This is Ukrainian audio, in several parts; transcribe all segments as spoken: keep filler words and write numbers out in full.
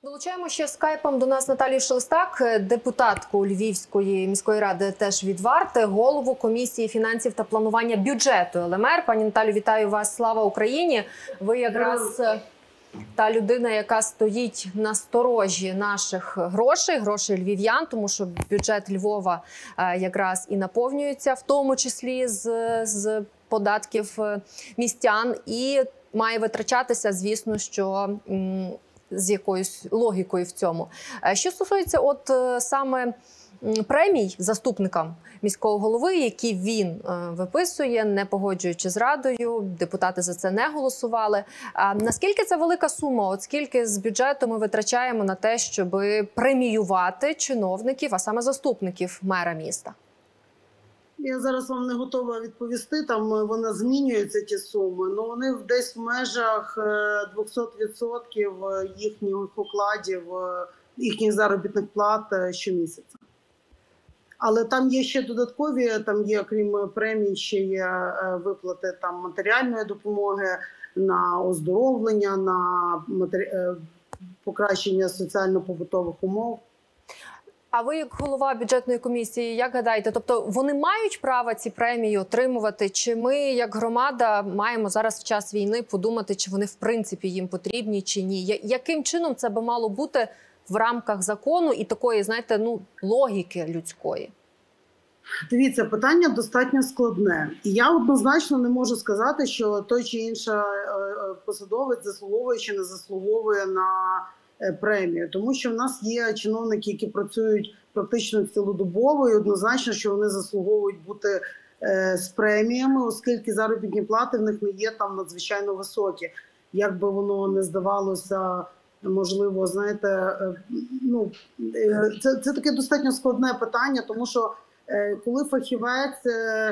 Долучаємо ще скайпом до нас Наталію Шелестак, депутатку Львівської міської ради теж від Варти, голову комісії фінансів та планування бюджету Л М Р. Пані Наталю, вітаю вас. Слава Україні! Ви якраз та людина, яка стоїть на сторожі наших грошей, грошей львів'ян, тому що бюджет Львова якраз і наповнюється, в тому числі з, з податків містян, і має витрачатися, звісно, що з якоюсь логікою в цьому. Що стосується от саме премій заступникам міського голови, які він виписує, не погоджуючи з Радою, депутати за це не голосували. А наскільки це велика сума? От скільки з бюджету ми витрачаємо на те, щоб преміювати чиновників, а саме заступників мера міста? Я зараз вам не готова відповісти, там вона змінюється, ті суми, але вони десь в межах двісті відсотків їхніх окладів, їхніх заробітних плат щомісяця. Але там є ще додаткові, там є, крім премій, ще є виплати там матеріальної допомоги на оздоровлення, на матері... покращення соціально-побутових умов. А ви, як голова бюджетної комісії, як гадаєте, тобто вони мають право ці премії отримувати, чи ми, як громада, маємо зараз в час війни подумати, чи вони в принципі їм потрібні, чи ні? Яким чином це би мало бути в рамках закону і такої, знаєте, ну, логіки людської? Дивіться, питання достатньо складне. І я однозначно не можу сказати, що той чи інший посадовець заслуговує чи не заслуговує на премію. Тому що в нас є чиновники, які працюють практично цілодобово, і однозначно, що вони заслуговують бути з преміями, оскільки заробітні плати в них не є там надзвичайно високі. Як би воно не здавалося, можливо, знаєте, ну, це, це таке достатньо складне питання, тому що коли фахівець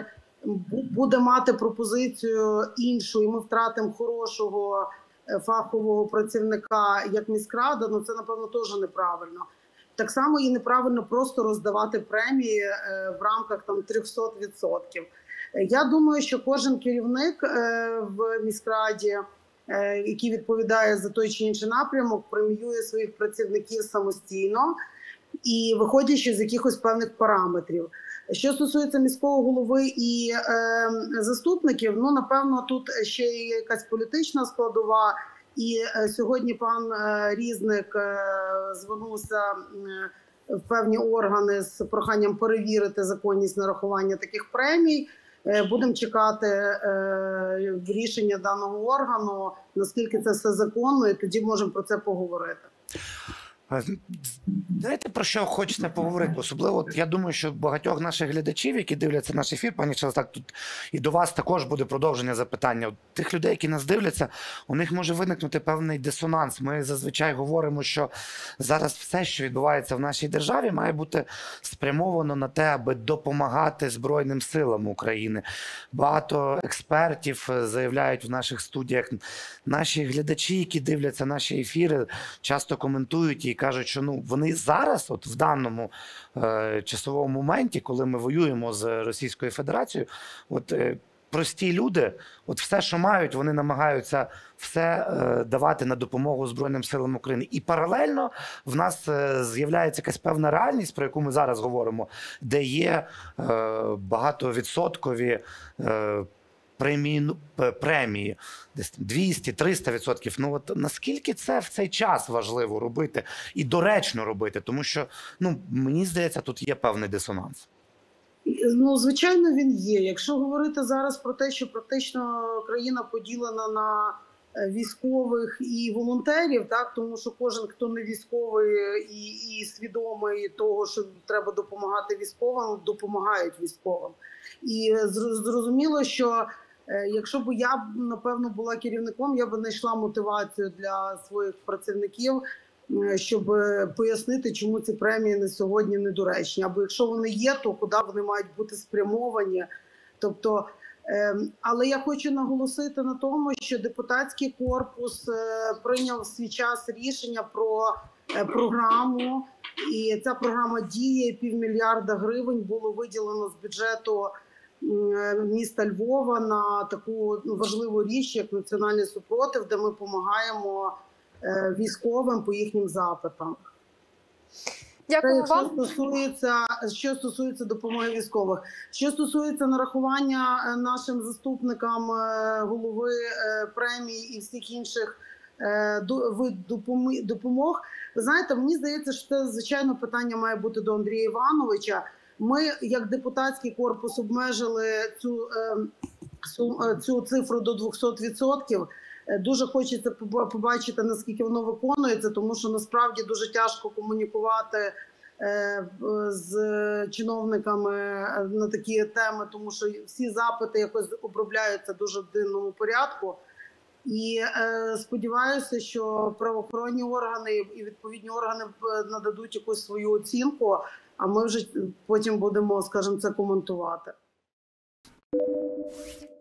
буде мати пропозицію іншу, і ми втратимо хорошого фахового працівника як міськрада, ну це, напевно, теж неправильно. Так само і неправильно просто роздавати премії в рамках там триста відсотків. Я думаю, що кожен керівник в міськраді, який відповідає за той чи інший напрямок, преміює своїх працівників самостійно і виходячи з якихось певних параметрів. Що стосується міського голови і е, заступників, ну, напевно, тут ще є якась політична складова. І е, сьогодні пан е, Різник е, звернувся е, в певні органи з проханням перевірити законність нарахування таких премій. Е, будемо чекати е, рішення даного органу, наскільки це все законно, і тоді можемо про це поговорити. Знаєте, про що хочеться поговорити? Особливо, я думаю, що багатьох наших глядачів, які дивляться наш ефір, пані Шелестак, тут і до вас також буде продовження запитання. Тих людей, які нас дивляться, у них може виникнути певний дисонанс. Ми зазвичай говоримо, що зараз все, що відбувається в нашій державі, має бути спрямовано на те, аби допомагати Збройним силам України. Багато експертів заявляють в наших студіях. Наші глядачі, які дивляться наші ефіри, часто коментують і кажуть, що ну, вони зараз, от в даному е, часовому моменті, коли ми воюємо з Російською Федерацією, от е, прості люди, от все, що мають, вони намагаються все е, давати на допомогу Збройним силам України. І паралельно в нас е, з'являється якась певна реальність, про яку ми зараз говоримо, де є е, багатовідсоткові е, премії, премії десь двісті-триста відсотків. Ну от наскільки це в цей час важливо робити і доречно робити? Тому що, ну, мені здається, тут є певний дисонанс. Ну, звичайно, він є. Якщо говорити зараз про те, що практично країна поділена на військових і волонтерів, так, тому що кожен, хто не військовий і, і свідомий того, що треба допомагати військовим, допомагають військовим. І зрозуміло, що якщо б я, напевно, була керівником, я б знайшла мотивацію для своїх працівників, щоб пояснити, чому ці премії на сьогодні недоречні. Або якщо вони є, то куди вони мають бути спрямовані. Тобто, але я хочу наголосити на тому, що депутатський корпус прийняв в свій час рішення про програму, і ця програма діє, півмільярда гривень було виділено з бюджету міста Львова на таку важливу річ, як національний супротив, де ми допомагаємо е, військовим по їхнім запитам. Дякую Це, вам. Що стосується, що стосується допомоги військових. Що стосується нарахування е, нашим заступникам е, голови е, премій і всіх інших е, до- вид допоми- допомог, ви знаєте, мені здається, що це, звичайно, питання має бути до Андрія Івановича. Ми, як депутатський корпус, обмежили цю, е, цю, е, цю цифру до двохсот відсотків. Е, Дуже хочеться поб- побачити, наскільки воно виконується, тому що насправді дуже тяжко комунікувати е, в- з чиновниками на такі теми, тому що всі запити якось обробляються дуже в дивному порядку. І е, сподіваюся, що правоохоронні органи і відповідні органи е, нададуть якусь свою оцінку, а ми вже потім будемо, скажімо, це коментувати.